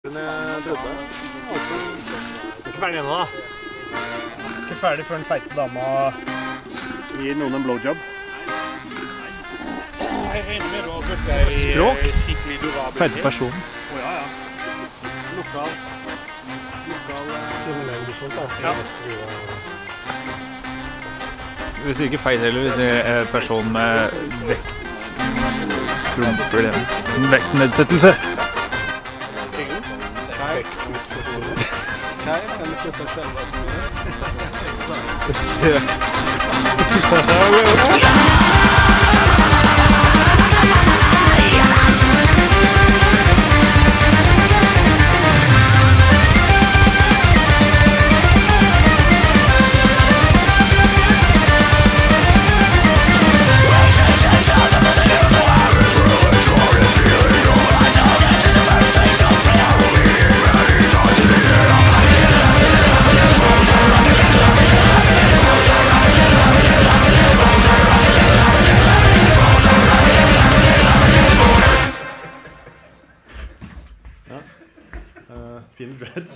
Ikke ferdig ennå da. Ikke ferdig før den feite dama gir noen en blowjob. Språk? Feite person. Ja. Lokal simulering da. Ja. Hvis du ikke feil heller, hvis jeg er person med vektnedsettelse. Kan du slutte å skjønne fine dreads.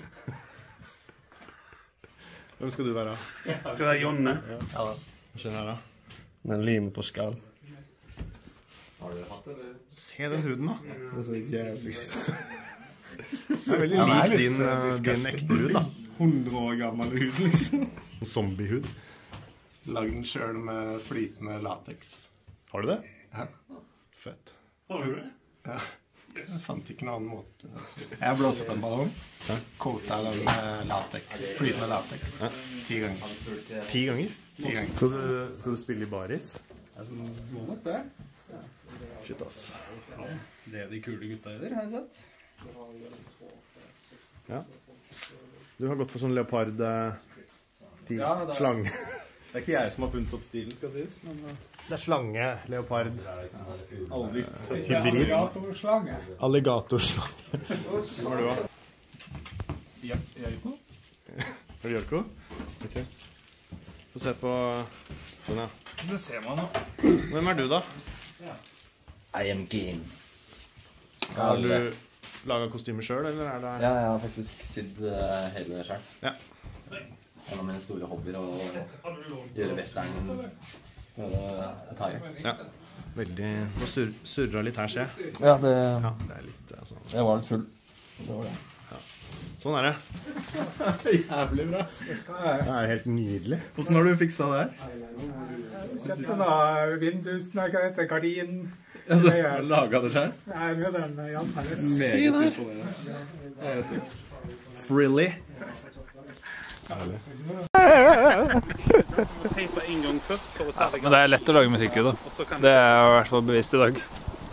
Hvem skal du være? Skal det være Jonne? Ja. Hva skjer her da? Den limer på skall. Har du hatt det, eller? Se den huden da. Det er så jævlig. Det er veldig lik din ekte hud da. 100 år gammel hud liksom. En zombiehud. Lag den selv med flytende latex. Har du det? Ja. Fett. Har du det? Ja. Jeg fant ikke noen annen måte. Jeg blåser på en ballong. Kota den med latex. Flytende latex. 10 ganger. 10 ganger? 10 ganger. Skal du spille i baris? Jeg må nok det. Shit ass. Det er de kule gutta i der, har jeg sett. Ja. Du har gått for sånn leopard slange. Det er ikke jeg som har funnet opp stilen, skal sies, men det er slange, leopard. Aldri. Alligatorslange. Alligatorslange. Hva har du da? Jørko? Er det Jørko? Ok. Få se på sånn ja. Det ser man nå. Hvem er du da? I am game. Har du laget kostymer selv, eller er det? Ja, jeg har faktisk sydd hele det selv. Ja. En av mine store hobbyer å gjøre western attire. Ja. Veldig. Nå surret litt her, ser jeg. Ja, det er litt sånn. Jeg var litt full. Det var det. Ja. Sånn er det. Jævlig bra. Det er helt nydelig. Hvordan har du fikset det her? Kjøpte da vindussnakker etter gardin. Laget det selv? Nei, møderen Jan Pelles. Meget imponerende. Frilly. Teipa en gang først for å ta det. Men det er lett å lage musikk i da. Det er i hvert fall bevist i dag.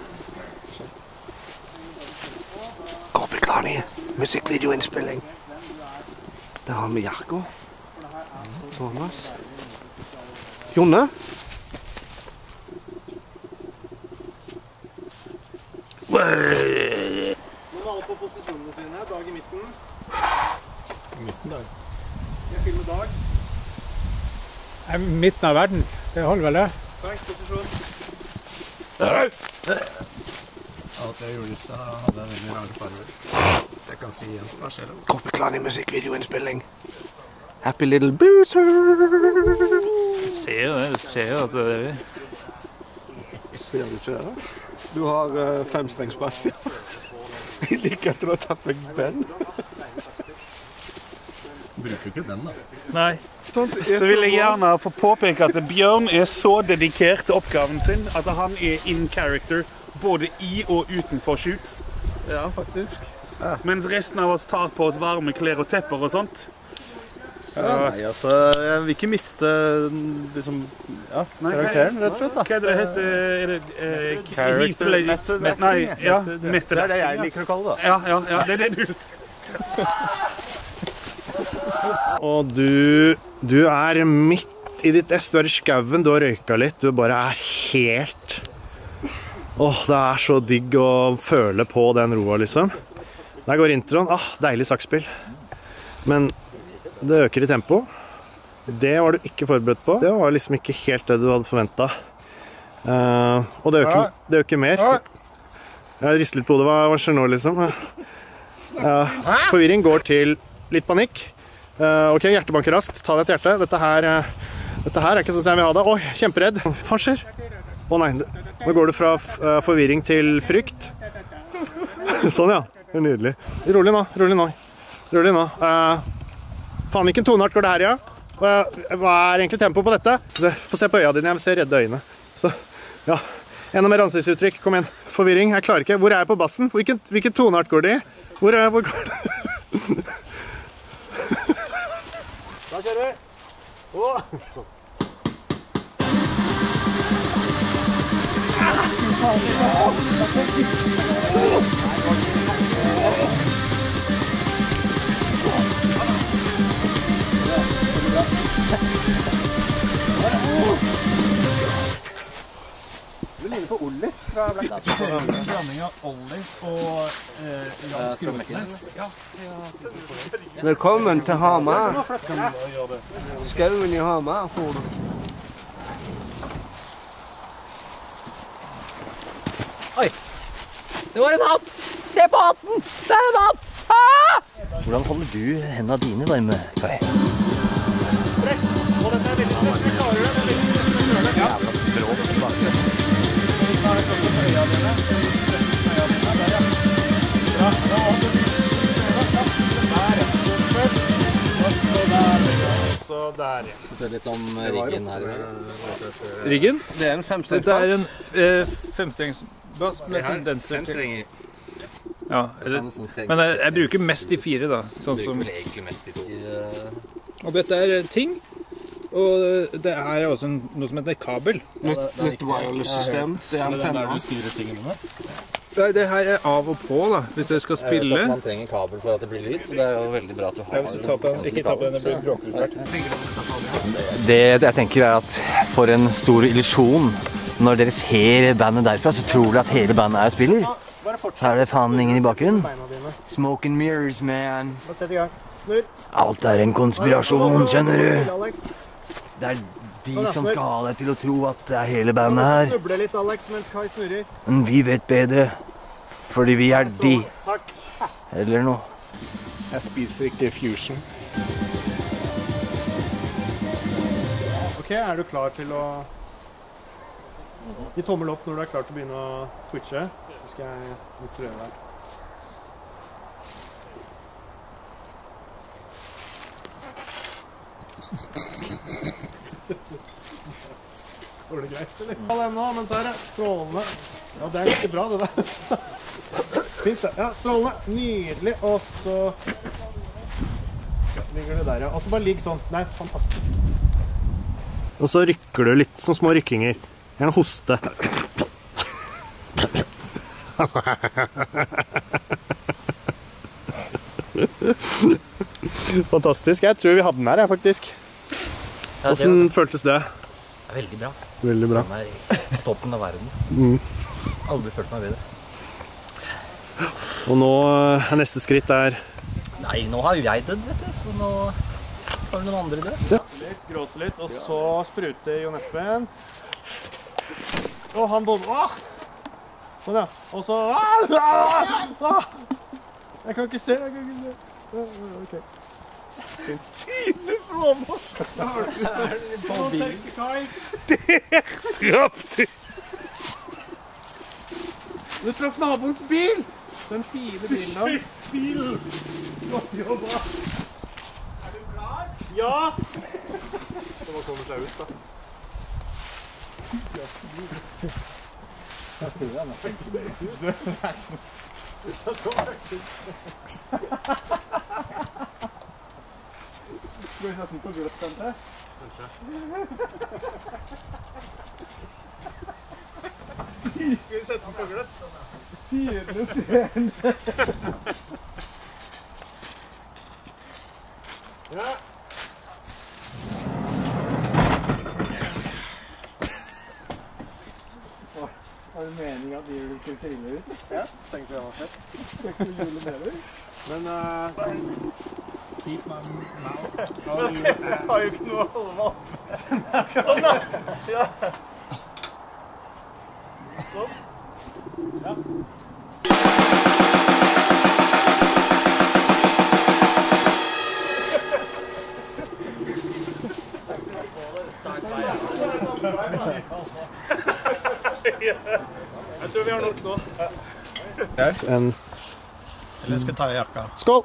Korpeklani, musikkvideoinnspilling. Der har vi Jarko. Thomas. Jonne. Nå var alle på posisjonene sine. Dag i midten. I midten dag. Jeg filmer Dag. Midten av verden. Det holder vel det? Dag, posisjon. Alt jeg gjorde i sted hadde veldig rare farger. Så jeg kan si igjen. Hva skjer det? Korpeklani, musikkvideoinnspilling. Happy little boozer. Du ser jo det, du ser jo at det er det. Ser du ikke det da? Du har 5-strengsbass, ja. Jeg liker at du har tatt meg band. Bruker ikke den da. Nei. Så vil jeg gjerne få påpeke at Bjørn er så dedikert til oppgaven sin at han er in character både i og utenfor shoots. Ja, faktisk. Ja. Mens resten av oss tar på oss varme klær og tepper og sånt. Så, nei, altså, jeg vil ikke miste liksom, ja, karakteren, rett og slett da. Hva er det heter? Er det character method? Nei, ja, method. Det er det jeg liker å kalle det da. Ja, det er det du... Og du er midt i ditt ess, du er i skauen, du har røyka litt, du bare er helt... det er så digg å føle på den roa liksom. Der går introen, deilig saksspill. Men det øker i tempo. Det var du ikke forberedt på. Det var liksom ikke helt det du hadde forventet. Og det øker mer. Jeg rister litt på hodet, hva skjer nå liksom? Forvirring går til litt panikk. Ok, hjertebanker raskt. Ta deg et hjerte. Dette her er ikke sånn som jeg vil ha det. Oi, kjemperedd. Hva faen skjer? Å nei, nå går det fra forvirring til frykt. Sånn, ja. Det er nydelig. Rolig nå. Faen, hvilken toneart går det her, ja? Hva er egentlig tempo på dette? Få se på øya dine, jeg vil se redde øyne. Så, ja. Enda mer ansiktsuttrykk, kom igjen. Forvirring, jeg klarer ikke. Hvor er jeg på bassen? Hvilken toneart går det i? Hvor går det? Da kjører vi. Du ligner på Ollis fra Black Data. Det er en blanding av Ollis og Jan Skrotnes. Velkommen til Hamar. Skauen i Hamar får du. Oi! Det var en hatt! Se på hatten! Det er en hatt! Ah! Hvordan holder du hendene dine varme, Kai? Press! Og dette er veldig stress. Vi klarer det. Det er veldig stress. Vi klarer det. Ja. Jævla brått tilbake. Da er det sånn på øya dine. Der, ja. Bra. Da har du der, ja. Så der, ja. Fortell litt om riggen her. Riggen? Det er en femstrengs Dette er en femstrengsbass med tendenser til... Ja, men jeg bruker mest i 4 da, sånn som... egentlig mest i 2. Og dette er ting, og det er også noe som heter kabel. Nytt wireless-system. Det er antenner. Der du styrer tingene med. Det her er av og på da, hvis dere skal spille. Jeg vet at man trenger kabel for at det blir lyd, så det er jo veldig bra at du har... Ikke ta på den, det blir bråkutvært. Det jeg tenker er at for en stor illusjon, når dere ser bandet derfra, så tror dere at hele bandet er spiller. Så er det faen ingen i bakgrunnen. Smoke and mirrors, man. Alt er en konspirasjon, skjønner du? Det er de som skal ha deg til å tro at det er hele bandet her. Snubler litt, Alex, mens Kai snurrer. Men vi vet bedre, fordi vi er de. Eller noe. Jeg spiser ikke fusion. Ok, er du klar til å... Gi tommel opp når du er klar til å begynne å twitche. Så skal jeg instruere deg. Går det greit, eller? Ja, den nå, men der er strålende. Ja, det er ikke bra, det der. Fint, ja, strålende. Nydelig. Og så ligger du der, ja. Og så bare ligg sånn. Nei, fantastisk. Og så rykker du litt, sånn små rykkinger. Gjerne hoste. Fantastisk. Jeg tror vi hadde den her, faktisk. Hvordan føltes det? Det er veldig bra. Veldig bra. Den er på toppen av verden. Aldri følt meg bedre. Og nå er neste skritt der. Nei, nå har jo jeg dødd, vet du, så nå har noen andre dødd. Ja. Gråte litt, og så spruter Jon Espen. Og han både... Åh! Sånn, ja. Og så... Jeg kan ikke se, Ok. Fint. Fine slåmål! Nå tenker Kai. Der traff du! Du traff naboens bil! Den fine bilen hans. Bilen! Godt jobba. Er du klar? Ja! Så må komme seg ut, da. Skal vi sette den på gulvet, kanskje? Kanskje. Skal vi sette den på gulvet? Tidlig scene. Ja. Har du mening at de skal trille ut? Ja, tenkte jeg var fett. Skal ikke du jule med deg? Men keep my mouth. Jeg har jo ikke noe å holde meg oppe. Sånn da! Ja. Sånn. Ja. Eller skal jeg ta i jakka? Skål!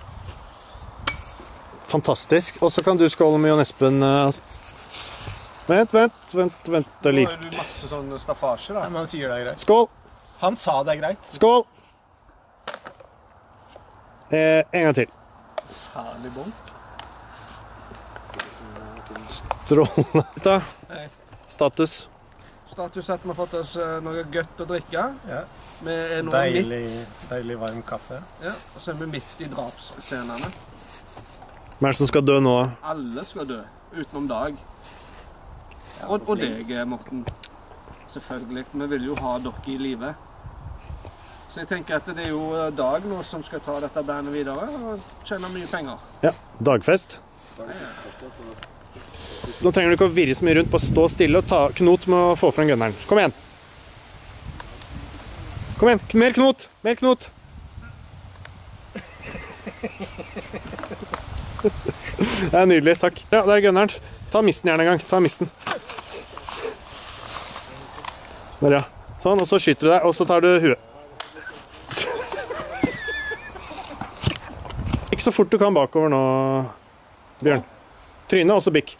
Fantastisk. Og så kan du skåle med Jon Espen. Vent litt. Nå har du masse sånn staffasje da. Men han sier det er greit. Skål! Han sa det er greit. Skål! En gang til. Herlig bonk. Strålende. Status. Status at vi har fått oss noe gøtt å drikke. Ja. Vi er nå Deilig varm kaffe. Ja, og så er vi midt i drapsscenene. Hvem er det som skal dø nå? Alle skal dø, utenom Dag. Og deg, Morten. Selvfølgelig. Vi vil jo ha dere i live. Så jeg tenker at det er jo Dag nå som skal ta dette bandet videre og tjene mye penger. Ja, dagfest. Nå trenger du ikke å virre så mye rundt, bare stå stille og ta knot med å få frem gunneren. Kom igjen. Kom igjen, mer knot, mer knot. Det er nydelig, takk. Ja, det er gunneren. Ta misten gjerne en gang, ta misten. Der, ja. Sånn, og så skyter du deg, og så tar du huet. Ikke så fort du kan bakover nå, Bjørn. Tryne, og så bikk.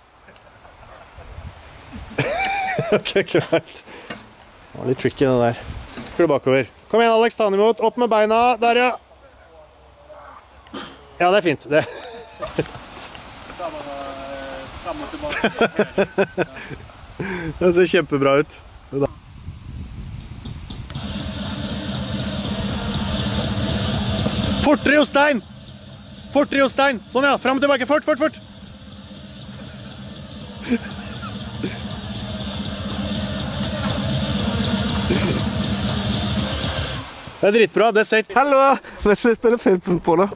Ok, greit. Det var litt tricky det der. Skal du bakover. Kom igjen, Alex, ta den imot. Opp med beina. Der, ja. Ja, det er fint. Det. Det ser kjempebra ut. Fortere, Jostein! Fortere, Jostein! Sånn, ja. Fram og tilbake. Fort, fort, fort. Det er dritbra. Det er sett. Hallo! Vi spiller film på det.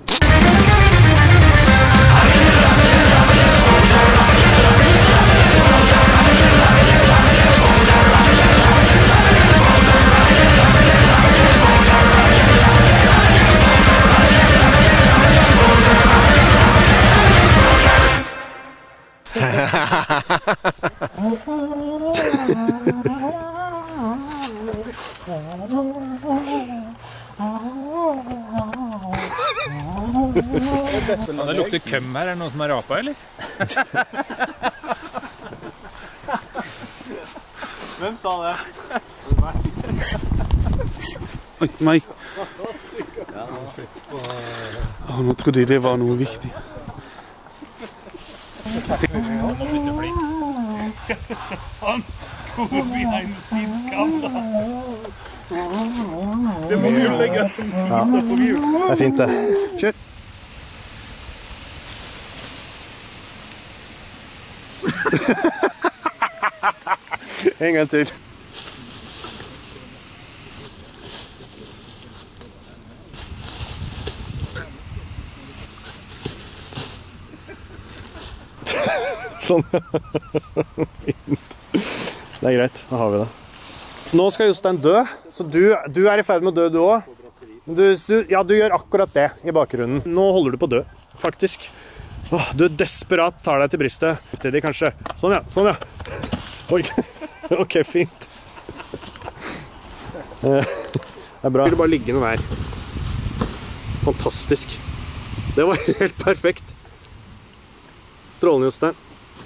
Det lukter køm her. Er det noen som har rapa, eller? Hvem sa det? Oi, nei. Nå trodde jeg det var noe viktig. Han går behind the scenes kamera. Det må vi jo legge. Ja, det er fint det. Kjør. En gang til. Sånn. Fint. Det er greit, da har vi det. Nå skal Jostein dø, så du er i ferd med å dø du også. Ja, du gjør akkurat det i bakgrunnen. Nå holder du på å dø, faktisk. Åh, du desperat tar deg til brystet. Til de kanskje. Sånn ja, sånn ja. Oi, ok, fint. Det er bra. Vil du bare ligge noe der. Fantastisk. Det var helt perfekt. Strålende, Jostein.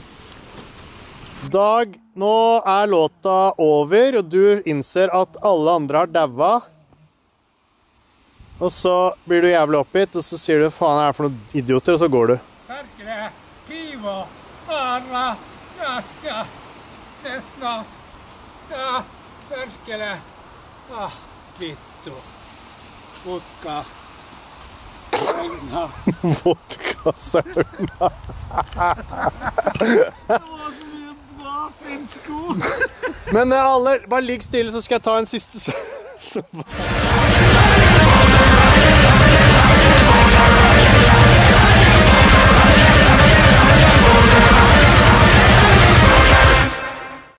Dag, nå er låta over, og du innser at alle andre har daua. Og så blir du jævlig oppgitt, og så sier du, faen, er det for noen idioter, og så går du. Perkele, pivo, arra, nästa, nästa, ja, perkele, vittu, vodka, sauna. Vodka, sauna. Men alle, bare ligg stille, så skal jeg ta en siste.